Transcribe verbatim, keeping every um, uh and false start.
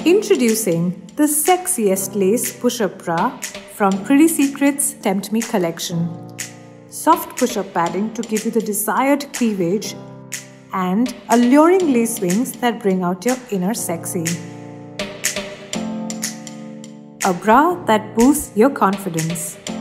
Introducing the sexiest lace push-up bra from PrettySecrets Tempt Me collection. Soft push-up padding to give you the desired cleavage and alluring lace wings that bring out your inner sexy. A bra that boosts your confidence.